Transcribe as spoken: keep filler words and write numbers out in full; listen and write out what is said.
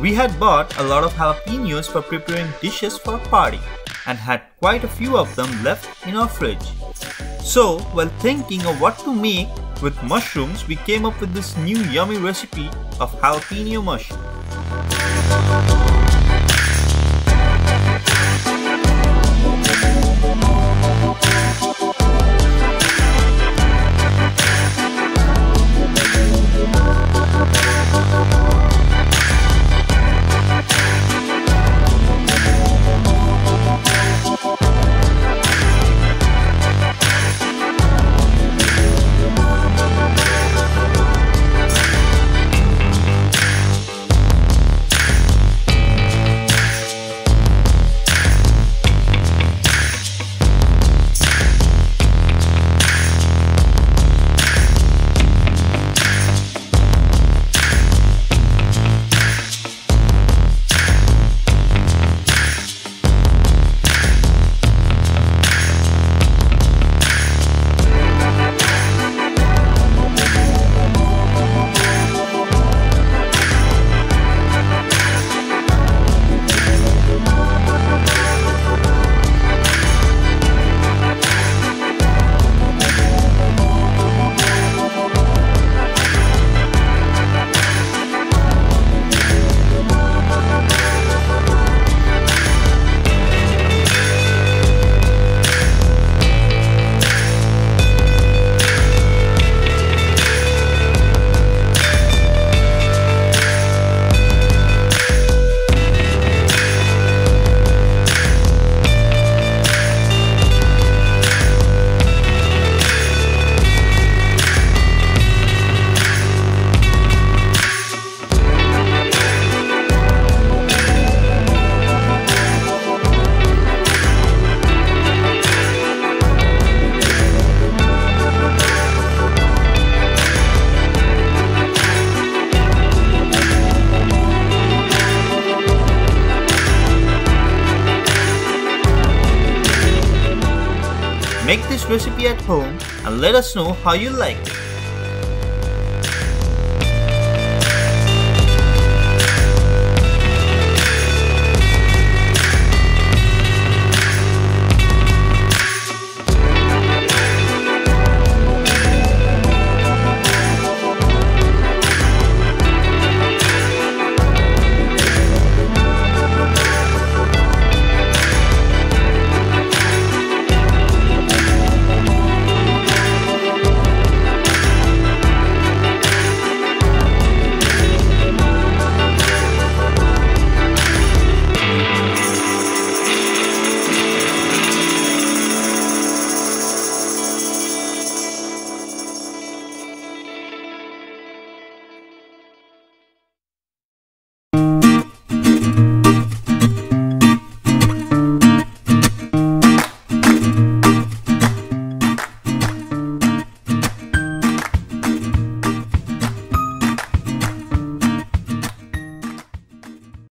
We had bought a lot of jalapenos for preparing dishes for a party and had quite a few of them left in our fridge. So, while thinking of what to make with mushrooms, we came up with this new yummy recipe of jalapeno mushroom. Make this recipe at home and let us know how you like it.